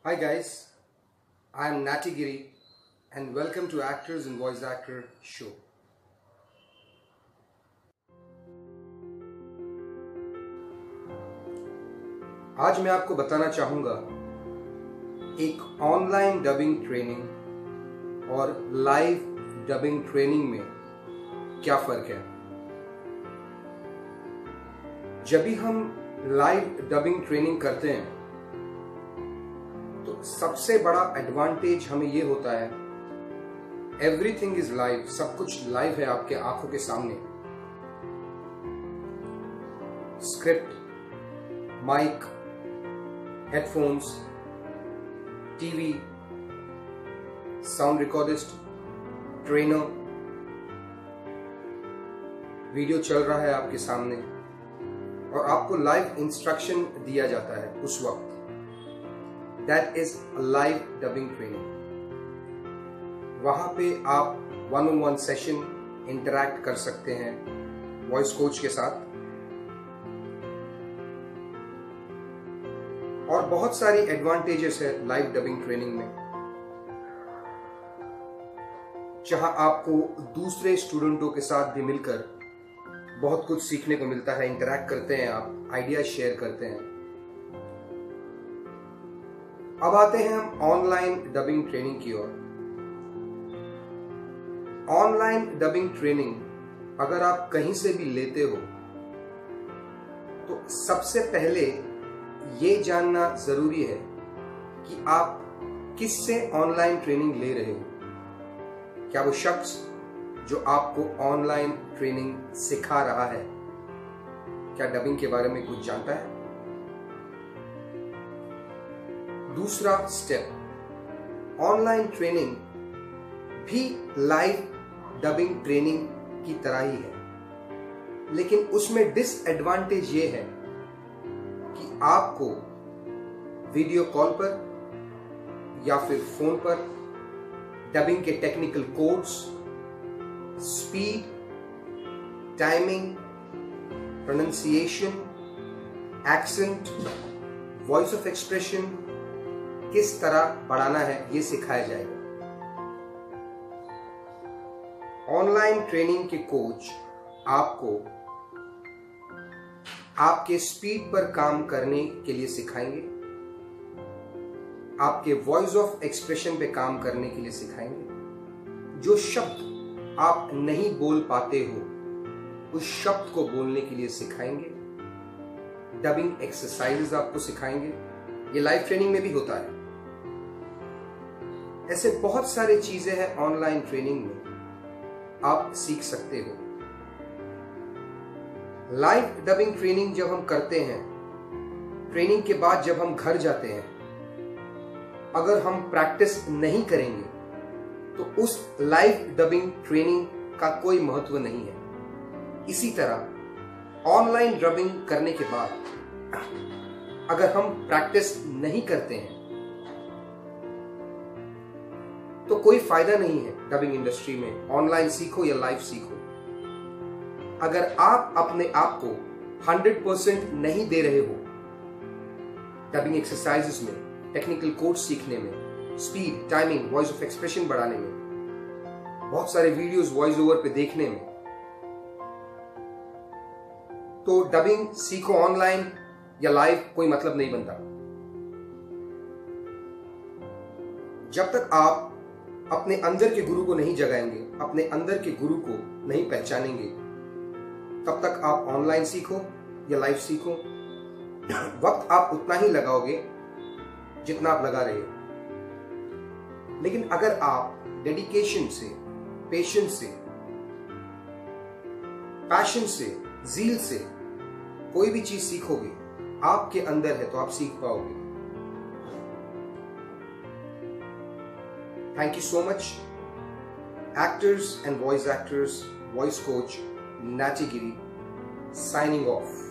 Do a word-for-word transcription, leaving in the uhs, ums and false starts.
Hi guys, I am Natty Giri and welcome to Actors and Voice Actor Show. आज मैं आपको बताना चाहूँगा एक ऑनलाइन डबिंग ट्रेनिंग और लाइव डबिंग ट्रेनिंग में क्या फ़र्क है। जब भी हम लाइव डबिंग ट्रेनिंग करते हैं तो सबसे बड़ा एडवांटेज हमें ये होता है, एवरीथिंग इज लाइव, सब कुछ लाइव है आपके आंखों के सामने। Script, mike, headphones, TV, sound recordist, trainer, video चल रहा है आपके सामने और आपको लाइव इंस्ट्रक्शन दिया जाता है उस वक्त। That is a live dubbing training. वहां पे आप one on one session interact कर सकते हैं वॉइस कोच के साथ और बहुत सारी एडवांटेजेस है लाइव डबिंग ट्रेनिंग में, जहां आपको दूसरे स्टूडेंटों के साथ भी मिलकर बहुत कुछ सीखने को मिलता है। इंटरैक्ट करते हैं आप, आइडियाज शेयर करते हैं। अब आते हैं हम ऑनलाइन डबिंग ट्रेनिंग की ओर। ऑनलाइन डबिंग ट्रेनिंग अगर आप कहीं से भी लेते हो तो सबसे पहले ये जानना जरूरी है कि आप किससे ऑनलाइन ट्रेनिंग ले रहे हो। क्या वो शख्स जो आपको ऑनलाइन ट्रेनिंग सिखा रहा है क्या डबिंग के बारे में कुछ जानता है? दूसरा स्टेप, ऑनलाइन ट्रेनिंग भी लाइव डबिंग ट्रेनिंग की तरह ही है, लेकिन उसमें डिसएडवांटेज ये है कि आपको वीडियो कॉल पर या फिर फोन पर डबिंग के technical codes, speed, timing, pronunciation, accent, voice of expression किस तरह बढ़ाना है ये सिखाया जाएगा। ऑनलाइन ट्रेनिंग के कोच आपको आपके स्पीड पर काम करने के लिए सिखाएंगे, आपके वॉइस ऑफ एक्सप्रेशन पे काम करने के लिए सिखाएंगे। जो शब्द आप नहीं बोल पाते हो उस शब्द को बोलने के लिए सिखाएंगे। डबिंग एक्सरसाइजेस आपको सिखाएंगे। ये लाइव ट्रेनिंग में भी होता है। ऐसे बहुत सारी चीजें हैं ऑनलाइन ट्रेनिंग में आप सीख सकते हो। लाइव डबिंग ट्रेनिंग जब हम करते हैं, ट्रेनिंग के बाद जब हम घर जाते हैं, अगर हम प्रैक्टिस नहीं करेंगे तो उस लाइव डबिंग ट्रेनिंग का कोई महत्व नहीं है। इसी तरह ऑनलाइन डबिंग करने के बाद अगर हम प्रैक्टिस नहीं करते हैं तो कोई फायदा नहीं है डबिंग इंडस्ट्री में। ऑनलाइन सीखो या लाइव सीखो, अगर आप अपने आप को हंड्रेड परसेंट नहीं दे रहे हो डबिंग एक्सरसाइजेस में, टेक्निकल कोड सीखने में, speed, timing, voice of expression बढ़ाने में, बहुत सारे वीडियोस वॉइस ओवर पे देखने में, तो डबिंग सीखो ऑनलाइन या लाइव कोई मतलब नहीं बनता। जब तक आप अपने अंदर के गुरु को नहीं जगाएंगे, अपने अंदर के गुरु को नहीं पहचानेंगे, तब तक आप ऑनलाइन सीखो या लाइव सीखो, वक्त आप उतना ही लगाओगे जितना आप लगा रहे हो। लेकिन अगर आप डेडिकेशन से, पेशेंस से, पैशन से, जील से कोई भी चीज सीखोगे, आपके अंदर है तो आप सीख पाओगे। Thank you so much. Actors and voice actors, voice coach Natty Giri, signing off.